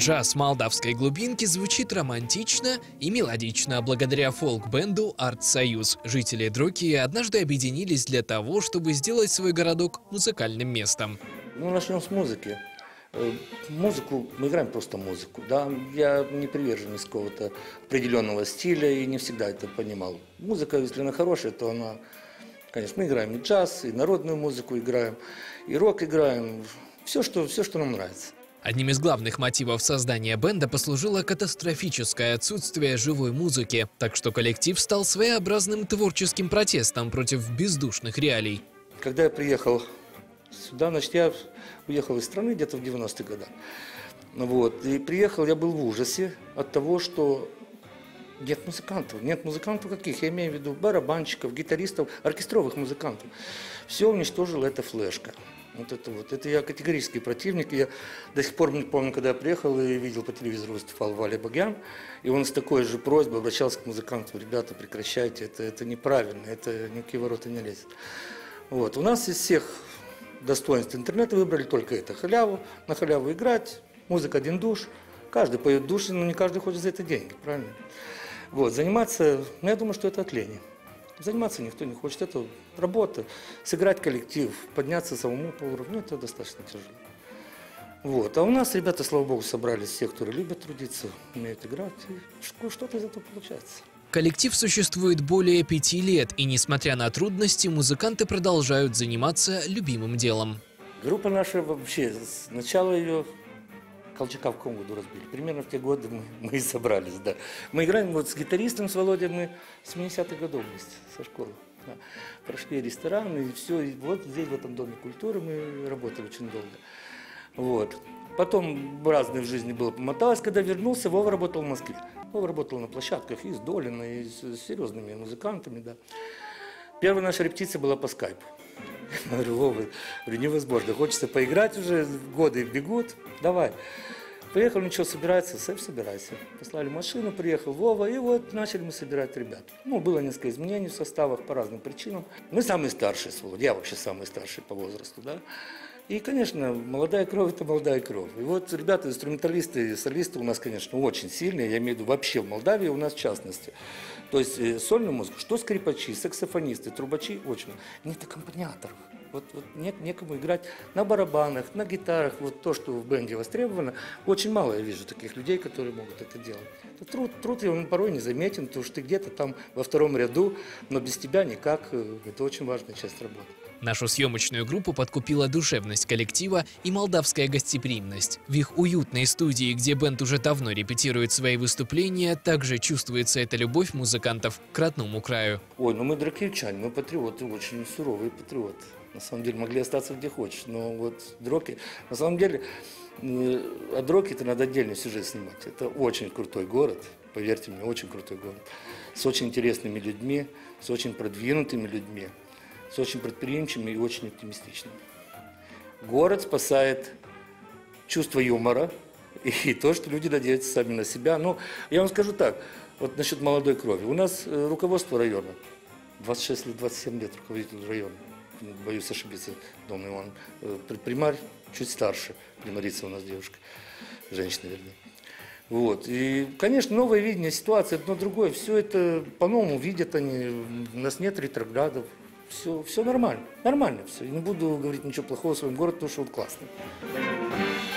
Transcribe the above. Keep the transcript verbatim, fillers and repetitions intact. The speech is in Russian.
Джаз молдавской глубинки звучит романтично и мелодично благодаря фолк-бенду «Арт-Союз». Жители Друки однажды объединились для того, чтобы сделать свой городок музыкальным местом. Ну, начнем с музыки. Музыку, мы играем просто музыку, да. Я не приверженец какого-то определенного стиля и не всегда это понимал. Музыка, если она хорошая, то она, конечно, мы играем и джаз, и народную музыку играем, и рок играем, все, что, все, что нам нравится. Одним из главных мотивов создания бенда послужило катастрофическое отсутствие живой музыки, так что коллектив стал своеобразным творческим протестом против бездушных реалий. Когда я приехал сюда, значит, я уехал из страны где-то в девяностых годах. Вот, и приехал, я был в ужасе от того, что нет музыкантов. Нет музыкантов каких? Я имею в виду барабанщиков, гитаристов, оркестровых музыкантов. Все уничтожила эта флешка. Вот это вот. Это я категорический противник. Я до сих пор не помню, когда я приехал и видел по телевизору, выступал Валя Багян, и он с такой же просьбой обращался к музыкантам: ребята, прекращайте, это, это неправильно, это никакие ворота не лезет. Вот. У нас из всех достоинств интернета выбрали только это. Халяву, на халяву играть, музыка один душ. Каждый поет в душе, но не каждый хочет за это деньги, правильно? Вот. Заниматься, ну, я думаю, что это от лени. Заниматься никто не хочет, это работа, сыграть коллектив, подняться самому по уровню, это достаточно тяжело. Вот. А у нас ребята, слава богу, собрались все, кто любит трудиться, умеют играть, и что-то из этого получается. Коллектив существует более пяти лет, и несмотря на трудности, музыканты продолжают заниматься любимым делом. Группа наша вообще, с начала ее Колчака в каком году разбили? Примерно в те годы мы, мы и собрались, да. Мы играем вот с гитаристом, с Володей, мы с семидесятых годов вместе, со школы. Да. Прошли рестораны, и все, и вот здесь, в этом Доме культуры, мы работали очень долго. Вот. Потом разное в жизни было, помоталось. Когда вернулся, Вова работал в Москве. Вова работал на площадках и с Долиной, и с серьезными музыкантами, да. Первая наша репетиция была по скайпу. Я говорю: Вова, говорю, невозможно, хочется поиграть уже, годы бегут, давай. Приехал, ничего, собирается, Сэп, собирайся. Послали машину, приехал Вова, и вот начали мы собирать ребят. Ну, было несколько изменений в составах по разным причинам. Мы самые старшие с Володей, я вообще самый старший по возрасту, да. И, конечно, молодая кровь – это молодая кровь. И вот ребята, инструменталисты и солисты у нас, конечно, очень сильные, я имею в виду вообще в Молдавии, у нас в частности. То есть э, сольную музыку, что скрипачи, саксофонисты, трубачи, очень. Нет аккомпаниаторов. Вот, вот нет некому играть на барабанах, на гитарах, вот то, что в бенде востребовано. Очень мало я вижу таких людей, которые могут это делать. Это труд, труд его порой не заметен, потому что ты где-то там во втором ряду, но без тебя никак. Это очень важная часть работы. Нашу съемочную группу подкупила душевность коллектива и молдавская гостеприимность. В их уютной студии, где бенд уже давно репетирует свои выступления, также чувствуется эта любовь музыкантов к родному краю. Ой, ну мы дрокевчане, мы патриоты, очень суровые патриоты. На самом деле могли остаться где хочешь, но вот Дроки, на самом деле, о Дроке-то надо отдельный сюжет снимать. Это очень крутой город, поверьте мне, очень крутой город. С очень интересными людьми, с очень продвинутыми людьми, с очень предприимчивыми и очень оптимистичными. Город спасает чувство юмора и то, что люди надеются сами на себя. Ну, я вам скажу так, вот насчет молодой крови. У нас руководство района, двадцать шесть лет, двадцать семь лет руководитель района. Боюсь ошибиться, Дон Иван. Примарь чуть старше, примарица у нас девушка, женщина, вернее. Вот. И, конечно, новое видение ситуации, одно другое. Все это по-новому видят они. У нас нет ретроградов. Все, все нормально. Нормально все. Я не буду говорить ничего плохого о своем городе, потому что он классный.